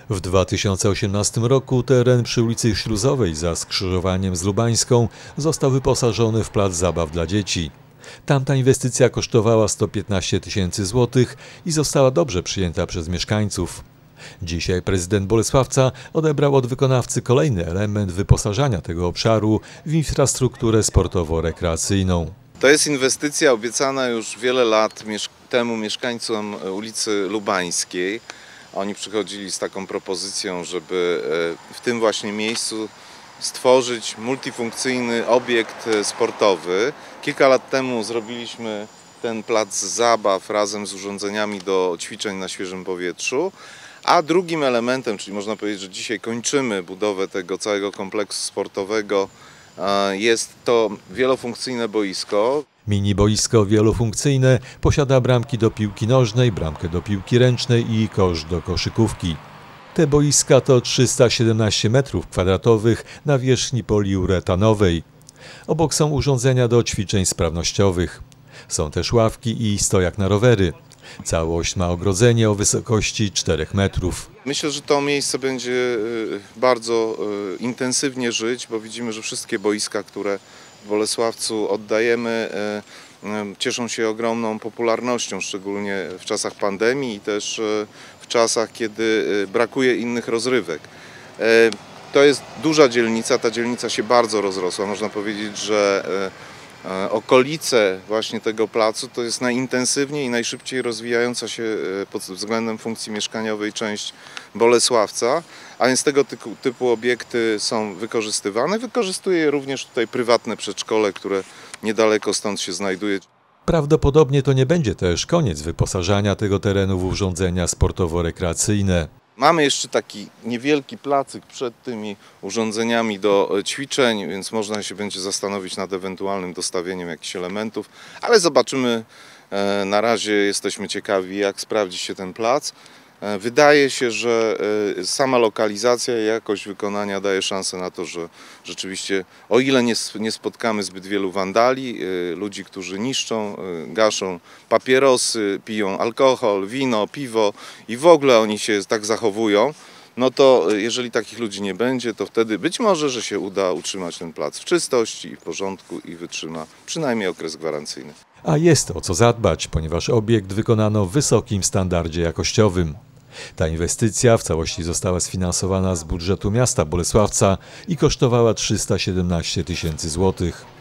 W 2018 roku teren przy ulicy Śluzowej za skrzyżowaniem z Lubańską został wyposażony w plac zabaw dla dzieci. Tamta inwestycja kosztowała 115 tysięcy złotych i została dobrze przyjęta przez mieszkańców. Dzisiaj prezydent Bolesławca odebrał od wykonawcy kolejny element wyposażania tego obszaru w infrastrukturę sportowo-rekreacyjną. To jest inwestycja obiecana już wiele lat temu mieszkańcom ulicy Lubańskiej. Oni przychodzili z taką propozycją, żeby w tym właśnie miejscu stworzyć multifunkcyjny obiekt sportowy. Kilka lat temu zrobiliśmy ten plac zabaw razem z urządzeniami do ćwiczeń na świeżym powietrzu. A drugim elementem, czyli można powiedzieć, że dzisiaj kończymy budowę tego całego kompleksu sportowego, jest to wielofunkcyjne boisko. Mini boisko wielofunkcyjne posiada bramki do piłki nożnej, bramkę do piłki ręcznej i kosz do koszykówki. Te boiska to 317 m2 na wierzchni poliuretanowej. Obok są urządzenia do ćwiczeń sprawnościowych. Są też ławki i stojak na rowery. Całość ma ogrodzenie o wysokości 4 metrów. Myślę, że to miejsce będzie bardzo intensywnie żyć, bo widzimy, że wszystkie boiska, które w Bolesławcu oddajemy, cieszą się ogromną popularnością, szczególnie w czasach pandemii i też w czasach, kiedy brakuje innych rozrywek. To jest duża dzielnica, ta dzielnica się bardzo rozrosła. Można powiedzieć, że okolice właśnie tego placu to jest najintensywniej i najszybciej rozwijająca się pod względem funkcji mieszkaniowej część Bolesławca, a więc tego typu obiekty są wykorzystywane. Wykorzystuje je również tutaj prywatne przedszkole, które niedaleko stąd się znajduje. Prawdopodobnie to nie będzie też koniec wyposażania tego terenu w urządzenia sportowo-rekreacyjne. Mamy jeszcze taki niewielki placyk przed tymi urządzeniami do ćwiczeń, więc można się będzie zastanowić nad ewentualnym dostawieniem jakichś elementów, ale zobaczymy. Na razie jesteśmy ciekawi, jak sprawdzi się ten plac. Wydaje się, że sama lokalizacja i jakość wykonania daje szansę na to, że rzeczywiście, o ile nie spotkamy zbyt wielu wandali, ludzi, którzy niszczą, gaszą papierosy, piją alkohol, wino, piwo i w ogóle oni się tak zachowują, no to jeżeli takich ludzi nie będzie, to wtedy być może, że się uda utrzymać ten plac w czystości i w porządku i wytrzyma przynajmniej okres gwarancyjny. A jest o co zadbać, ponieważ obiekt wykonano w wysokim standardzie jakościowym. Ta inwestycja w całości została sfinansowana z budżetu miasta Bolesławca i kosztowała 317 tysięcy złotych.